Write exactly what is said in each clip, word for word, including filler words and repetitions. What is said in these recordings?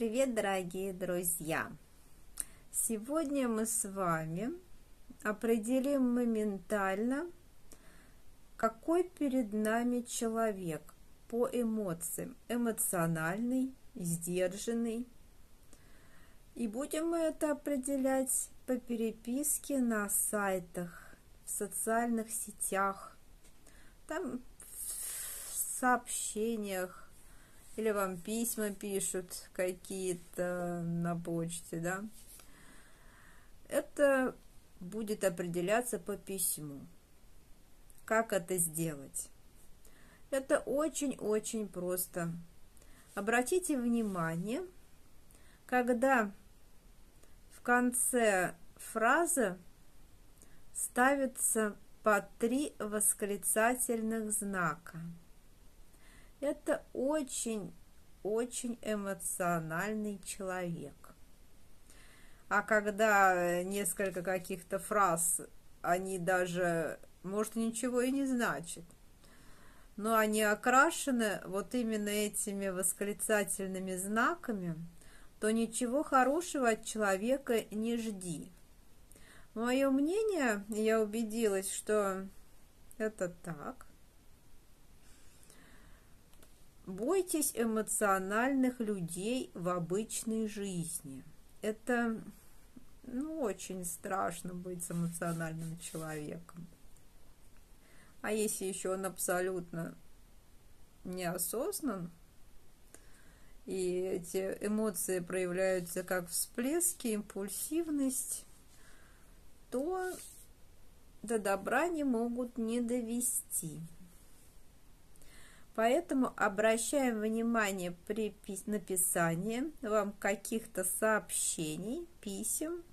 Привет, дорогие друзья! Сегодня мы с вами определим моментально, какой перед нами человек по эмоциям. Эмоциональный, сдержанный. И будем мы это определять по переписке на сайтах, в социальных сетях, там в сообщениях. Или вам письма пишут какие-то на почте, да? Это будет определяться по письму. Как это сделать? Это очень-очень просто. Обратите внимание, когда в конце фразы ставится по три восклицательных знака. Это очень-очень эмоциональный человек. А когда несколько каких-то фраз, они даже, может, ничего и не значат, но они окрашены вот именно этими восклицательными знаками, то ничего хорошего от человека не жди. Мое мнение, я убедилась, что это так. Бойтесь эмоциональных людей в обычной жизни. Это, ну, очень страшно быть с эмоциональным человеком. А если еще он абсолютно неосознан, и эти эмоции проявляются как всплески, импульсивность, то до добра не могут не довести. Поэтому обращаем внимание при написании вам каких-то сообщений, писем,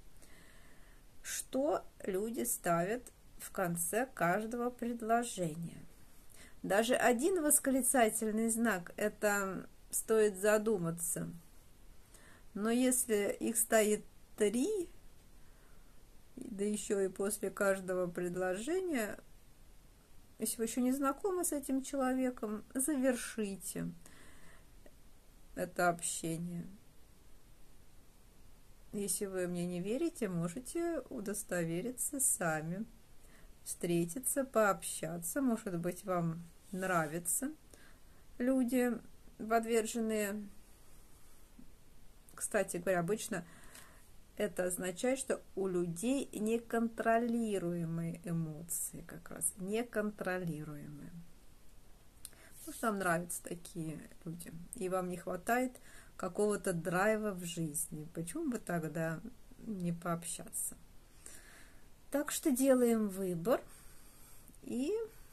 что люди ставят в конце каждого предложения. Даже один восклицательный знак, это стоит задуматься. Но если их стоит три, да еще и после каждого предложения, если вы еще не знакомы с этим человеком, завершите это общение. Если вы мне не верите, можете удостовериться сами, встретиться, пообщаться. Может быть, вам нравятся люди подверженные. Кстати говоря, обычно это означает, что у людей неконтролируемые эмоции, как раз неконтролируемые. Потому что вам нравятся такие люди, и вам не хватает какого-то драйва в жизни. Почему бы тогда не пообщаться? Так что делаем выбор и,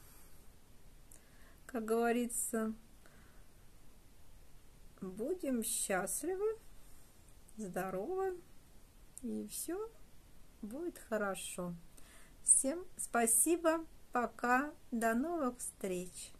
как говорится, будем счастливы, здоровы. И все будет хорошо. Всем спасибо. Пока. До новых встреч.